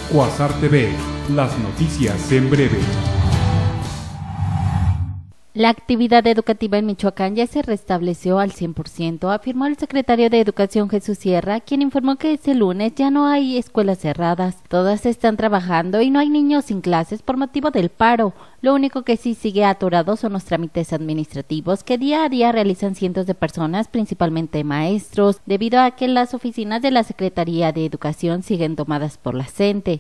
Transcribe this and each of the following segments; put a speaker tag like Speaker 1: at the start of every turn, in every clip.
Speaker 1: Quasar TV, las noticias en breve.
Speaker 2: La actividad educativa en Michoacán ya se restableció al 100%, afirmó el secretario de Educación Jesús Sierra, quien informó que este lunes ya no hay escuelas cerradas, todas están trabajando y no hay niños sin clases por motivo del paro. Lo único que sí sigue atorado son los trámites administrativos que día a día realizan cientos de personas, principalmente maestros, debido a que las oficinas de la Secretaría de Educación siguen tomadas por la CENTE.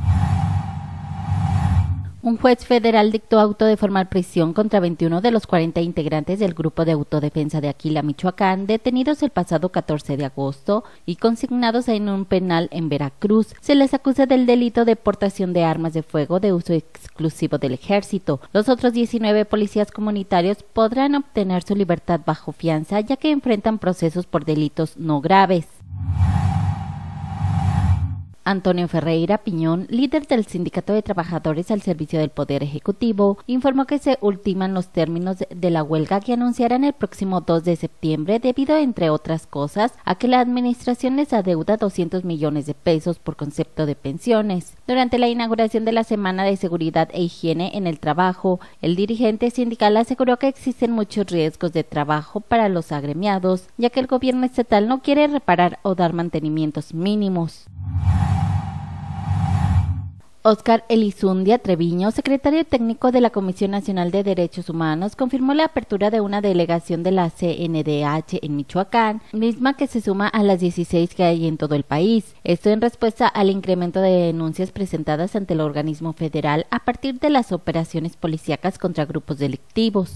Speaker 2: Un juez federal dictó auto de formal prisión contra 21 de los 40 integrantes del Grupo de Autodefensa de Aquila, Michoacán, detenidos el pasado 14 de agosto y consignados en un penal en Veracruz. Se les acusa del delito de portación de armas de fuego de uso exclusivo del Ejército. Los otros 19 policías comunitarios podrán obtener su libertad bajo fianza, ya que enfrentan procesos por delitos no graves. Antonio Ferreira Piñón, líder del Sindicato de Trabajadores al Servicio del Poder Ejecutivo, informó que se ultiman los términos de la huelga que anunciarán el próximo 2 de septiembre debido, entre otras cosas, a que la administración les adeuda 200 millones de pesos por concepto de pensiones. Durante la inauguración de la Semana de Seguridad e Higiene en el Trabajo, el dirigente sindical aseguró que existen muchos riesgos de trabajo para los agremiados, ya que el gobierno estatal no quiere reparar o dar mantenimientos mínimos. Óscar Elizundia Treviño, secretario técnico de la Comisión Nacional de Derechos Humanos, confirmó la apertura de una delegación de la CNDH en Michoacán, misma que se suma a las 16 que hay en todo el país. Esto en respuesta al incremento de denuncias presentadas ante el organismo federal a partir de las operaciones policíacas contra grupos delictivos.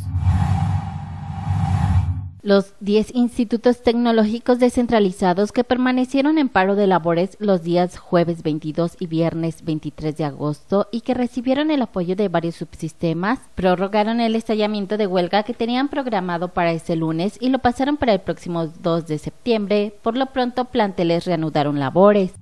Speaker 2: Los 10 institutos tecnológicos descentralizados que permanecieron en paro de labores los días jueves 22 y viernes 23 de agosto y que recibieron el apoyo de varios subsistemas, prorrogaron el estallamiento de huelga que tenían programado para este lunes y lo pasaron para el próximo 2 de septiembre. Por lo pronto, planteles reanudaron labores,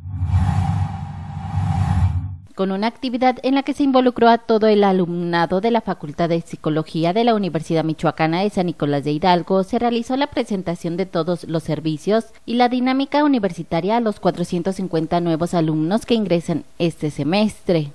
Speaker 2: con una actividad en la que se involucró a todo el alumnado de la Facultad de Psicología de la Universidad Michoacana de San Nicolás de Hidalgo. Se realizó la presentación de todos los servicios y la dinámica universitaria a los 450 nuevos alumnos que ingresan este semestre.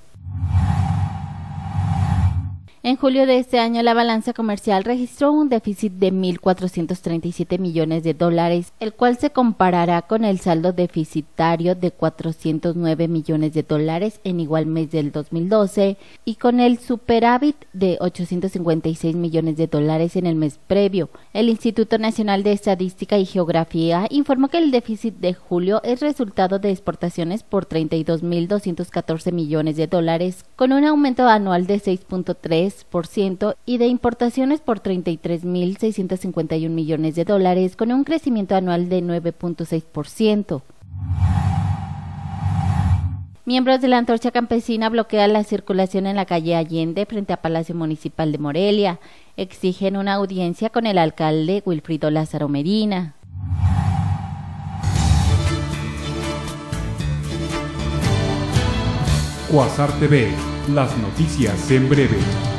Speaker 2: En julio de este año, la balanza comercial registró un déficit de 1.437 millones de dólares, el cual se comparará con el saldo deficitario de 409 millones de dólares en igual mes del 2012 y con el superávit de 856 millones de dólares en el mes previo. El Instituto Nacional de Estadística y Geografía informó que el déficit de julio es resultado de exportaciones por 32.214 millones de dólares, con un aumento anual de 6.3%, y de importaciones por 33.651 millones de dólares, con un crecimiento anual de 9.6%. Miembros de la Antorcha Campesina bloquean la circulación en la calle Allende frente a Palacio Municipal de Morelia. Exigen una audiencia con el alcalde Wilfrido Lázaro Medina.
Speaker 1: Quasar TV, las noticias en breve.